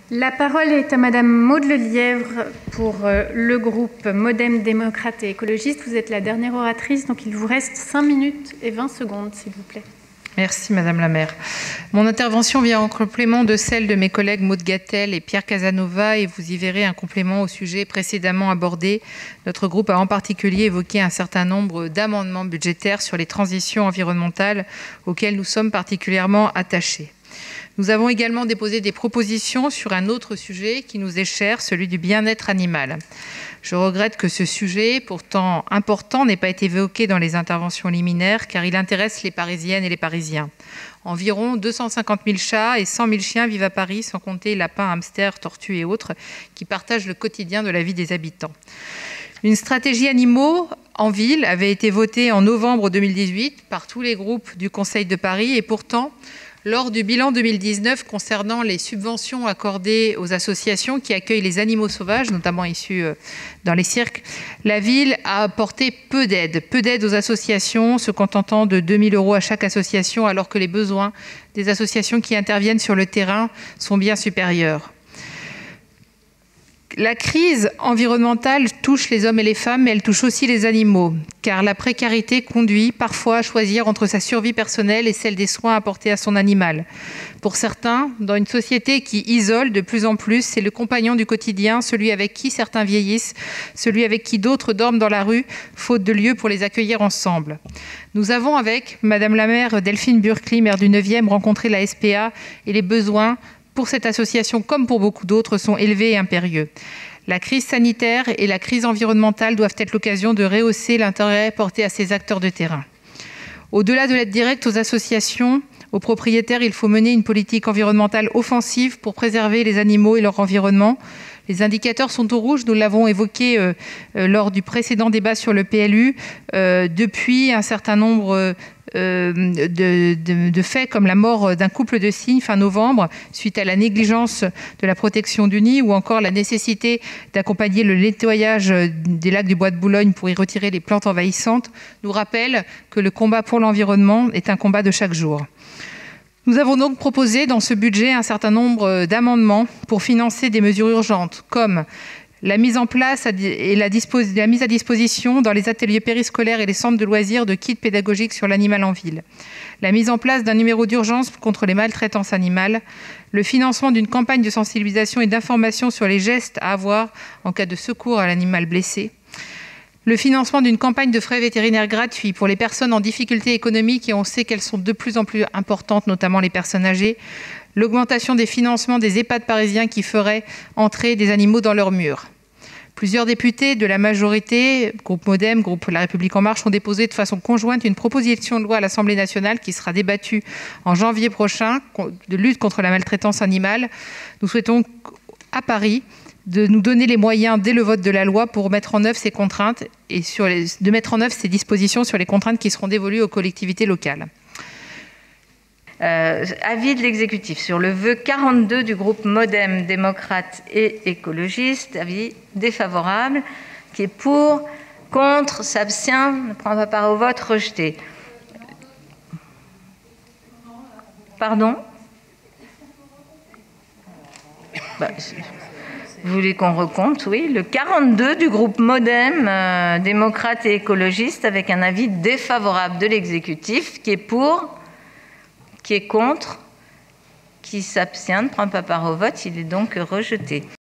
La parole est à Madame Maude Lelièvre pour le groupe Modem, démocrate et écologiste. Vous êtes la dernière oratrice, donc il vous reste 5 minutes et 20 secondes, s'il vous plaît. Merci Madame la maire. Mon intervention vient en complément de celle de mes collègues Maud Gattel et Pierre Casanova, et vous y verrez un complément au sujet précédemment abordé. Notre groupe a en particulier évoqué un certain nombre d'amendements budgétaires sur les transitions environnementales auxquels nous sommes particulièrement attachés. Nous avons également déposé des propositions sur un autre sujet qui nous est cher, celui du bien-être animal. Je regrette que ce sujet, pourtant important, n'ait pas été évoqué dans les interventions liminaires, car il intéresse les Parisiennes et les Parisiens. Environ 250 000 chats et 100 000 chiens vivent à Paris, sans compter lapins, hamsters, tortues et autres, qui partagent le quotidien de la vie des habitants. Une stratégie animaux en ville avait été votée en novembre 2018 par tous les groupes du Conseil de Paris, et pourtant, lors du bilan 2019 concernant les subventions accordées aux associations qui accueillent les animaux sauvages, notamment issus dans les cirques, la ville a apporté peu d'aide aux associations, se contentant de 2 000 € à chaque association, alors que les besoins des associations qui interviennent sur le terrain sont bien supérieurs. La crise environnementale touche les hommes et les femmes, mais elle touche aussi les animaux, car la précarité conduit parfois à choisir entre sa survie personnelle et celle des soins apportés à son animal. Pour certains, dans une société qui isole de plus en plus, c'est le compagnon du quotidien, celui avec qui certains vieillissent, celui avec qui d'autres dorment dans la rue, faute de lieu pour les accueillir ensemble. Nous avons avec Madame la maire Delphine Burkli, maire du 9e, rencontré la SPA, et les besoins pour cette association, comme pour beaucoup d'autres, sont élevés et impérieux. La crise sanitaire et la crise environnementale doivent être l'occasion de rehausser l'intérêt porté à ces acteurs de terrain. Au-delà de l'aide directe aux associations, aux propriétaires, il faut mener une politique environnementale offensive pour préserver les animaux et leur environnement. Les indicateurs sont au rouge, nous l'avons évoqué lors du précédent débat sur le PLU. Depuis, un certain nombre de faits comme la mort d'un couple de cygnes fin novembre suite à la négligence de la protection du nid, ou encore la nécessité d'accompagner le nettoyage des lacs du Bois de Boulogne pour y retirer les plantes envahissantes, nous rappellent que le combat pour l'environnement est un combat de chaque jour. Nous avons donc proposé dans ce budget un certain nombre d'amendements pour financer des mesures urgentes, comme la mise en place et la mise à disposition dans les ateliers périscolaires et les centres de loisirs de kits pédagogiques sur l'animal en ville, la mise en place d'un numéro d'urgence contre les maltraitances animales, le financement d'une campagne de sensibilisation et d'information sur les gestes à avoir en cas de secours à l'animal blessé, le financement d'une campagne de frais vétérinaires gratuits pour les personnes en difficulté économique, et on sait qu'elles sont de plus en plus importantes, notamment les personnes âgées, l'augmentation des financements des EHPAD parisiens qui feraient entrer des animaux dans leurs murs. Plusieurs députés de la majorité, groupe Modem, groupe La République En Marche, ont déposé de façon conjointe une proposition de loi à l'Assemblée nationale qui sera débattue en janvier prochain, de lutte contre la maltraitance animale. Nous souhaitons, à Paris, de nous donner les moyens, dès le vote de la loi, pour mettre en œuvre ces contraintes et de mettre en œuvre ces dispositions sur les contraintes qui seront dévolues aux collectivités locales. Avis de l'exécutif sur le vœu 42 du groupe Modem, démocrate et écologiste. Avis défavorable. Qui est pour, contre, s'abstient, ne prend pas part au vote, rejeté. Pardon ? Vous voulez qu'on recompte? Oui. Le 42 du groupe Modem, démocrate et écologiste, avec un avis défavorable de l'exécutif. Qui est pour? Qui est contre? Qui s'abstient, ne prend pas part au vote, il est donc rejeté.